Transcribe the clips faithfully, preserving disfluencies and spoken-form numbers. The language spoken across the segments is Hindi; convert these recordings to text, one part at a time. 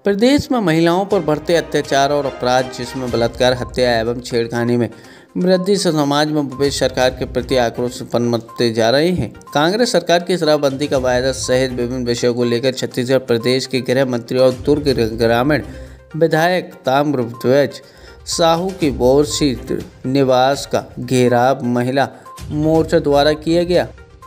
प्रदेश में महिलाओं पर बढ़ते अत्याचार और अपराध, जिसमें बलात्कार, हत्या एवं छेड़खानी में वृद्धि से समाज में भूपेश सरकार के प्रति आक्रोश पनपते जा रहे हैं। कांग्रेस सरकार की शराबबंदी का वायदा सहित विभिन्न विषयों को लेकर छत्तीसगढ़ प्रदेश के गृह मंत्री और दुर्ग ग्रामीण विधायक ताम्रध्वज साहू की बोरसी निवास का घेराव महिला मोर्चा द्वारा किया गया।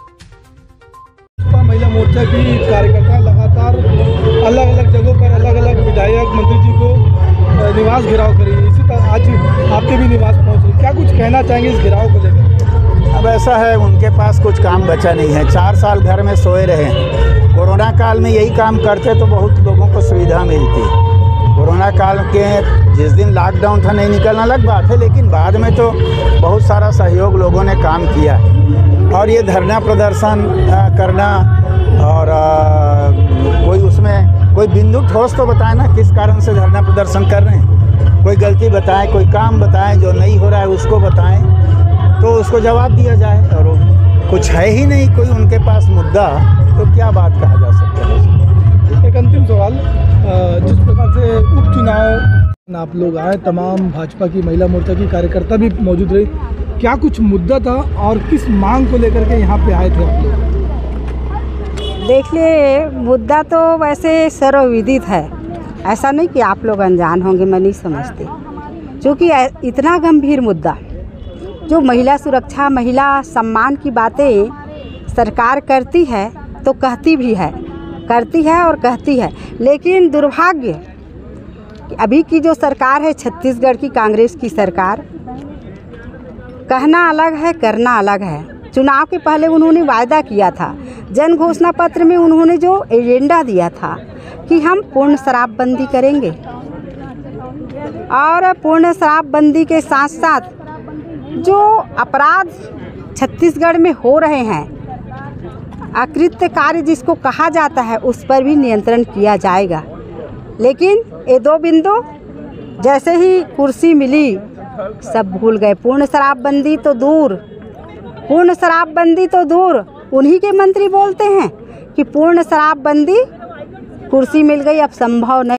महिला मोर्चा की कार्यकर्ता लगातार अलग अलग जगहों पर अलग अलग विधायक मंत्री जी को निवास घेराव करी। इसी तरह आज आपके भी निवास पहुंच रही, क्या कुछ कहना चाहेंगे इस घेराव को लेकर? अब ऐसा है, उनके पास कुछ काम बचा नहीं है। चार साल घर में सोए रहे। कोरोना काल में यही काम करते तो बहुत लोगों को सुविधा मिलती। कोरोना काल के जिस दिन लॉकडाउन था नहीं निकलना अलग बात है, लेकिन बाद में तो बहुत सारा सहयोग लोगों ने काम किया। और ये धरना प्रदर्शन करना और आ, कोई उसमें कोई बिंदु ठोस तो बताए ना, किस कारण से धरना प्रदर्शन कर रहे हैं। कोई गलती बताएं, कोई काम बताएं, जो नहीं हो रहा है उसको बताएं, तो उसको जवाब दिया जाए। और कुछ है ही नहीं कोई उनके पास मुद्दा, तो क्या बात कहा जा सकता है। एक अंतिम सवाल, जिस प्रकार से उपचुनाव आप लोग आए, तमाम भाजपा की महिला मोर्चा की कार्यकर्ता भी मौजूद रही, क्या कुछ मुद्दा था और किस मांग को लेकर के यहाँ पे आए थे आप लोग? देखिए, मुद्दा तो वैसे सर्वविदित है, ऐसा नहीं कि आप लोग अनजान होंगे, मैं नहीं समझती। क्योंकि इतना गंभीर मुद्दा जो महिला सुरक्षा, महिला सम्मान की बातें सरकार करती है तो कहती भी है, करती है और कहती है। लेकिन दुर्भाग्य कि अभी की जो सरकार है छत्तीसगढ़ की कांग्रेस की सरकार, कहना अलग है, करना अलग है। चुनाव के पहले उन्होंने वायदा किया था, जन घोषणा पत्र में उन्होंने जो एजेंडा दिया था कि हम पूर्ण शराबबंदी करेंगे, और पूर्ण शराबबंदी के साथ साथ जो अपराध छत्तीसगढ़ में हो रहे हैं, अकृत्य कार्य जिसको कहा जाता है, उस पर भी नियंत्रण किया जाएगा। लेकिन ये दो बिंदु जैसे ही कुर्सी मिली सब भूल गए। पूर्ण शराबबंदी तो दूर, पूर्ण शराबबंदी तो दूर, उन्हीं के मंत्री बोलते हैं कि पूर्ण शराबबंदी, कुर्सी मिल गई अब संभव नहीं।